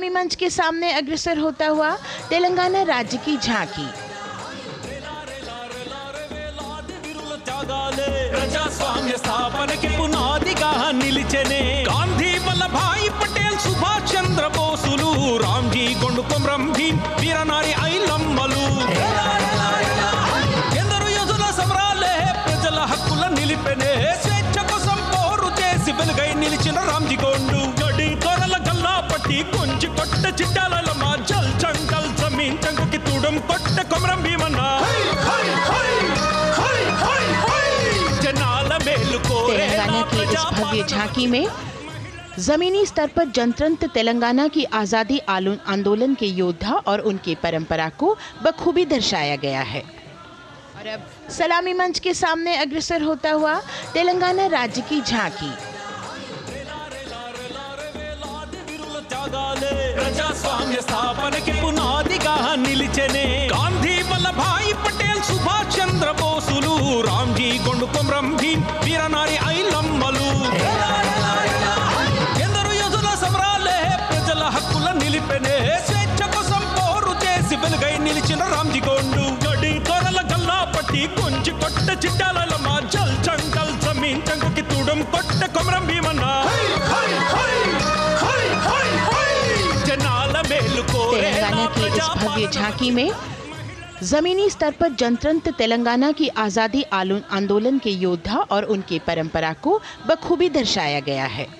सलामी मंच के सामने अग्रसर होता हुआ तेलंगाना राज्य की झांकी। ప్రజాస్వామ్య స్థాపనకి పునాదిగా నిలిచెనే గాంధీ వల్లభాయ్ పటేల్ సుభాష్ చంద్ర బోసులు రామ్జీ గొండు కొమరం భీం వీరనారి ఐలమ్మలు ఎందరో యోధుల సమరాలే ప్రజల హక్కుల నిలిపెనే స్వేచ్ఛ కోసం పోరు చేసి వెలుగై నిలిచిన రామ్జీ గొండు గడి తొరల గల్లా పట్టి కొంచి కొట్ట చిట్టాల మా జల్ జంగల్ జమీన్ చంకుకి తూడం కొట్ట కొమరం భీమన్న तेलंगाना की इस भव्य झांकी में जमीनी स्तर पर जनतंत्र तेलंगाना की आज़ादी आंदोलन के योद्धा और उनकी परंपरा को बखूबी दर्शाया गया है। और अब सलामी मंच के सामने अग्रसर होता हुआ तेलंगाना राज्य की झांकी। ప్రజాస్వామ్య స్థాపనకి పునాదిగా నిలిచెనే గాంధీ వల్లభాయ్ పటేల్ సుభాష్ చంద్ర బోసులు రామ్జీ గొండు కొమరం భీం వీరనారి ఐలమ్మలు ఎందరో యోధుల సమరాలే ప్రజల హక్కుల నిలిపెనే స్వేచ్ఛ కోసం పోరు చేసి వెలుగై నిలిచిన రామ్జీ గొండు గడి తొరల గల్లా పట్టి కొంచి కొట్ట చిట్టాల మా జల్ జంగల్ జమీన్ చంకుకి తూడం కొట్ట కొమరం భీమన్న तेलंगाना की इस भव्य झांकी में जमीनी स्तर पर जनतंत्र तेलंगाना की आज़ादी आंदोलन के योद्धा और उनकी परंपरा को बखूबी दर्शाया गया है।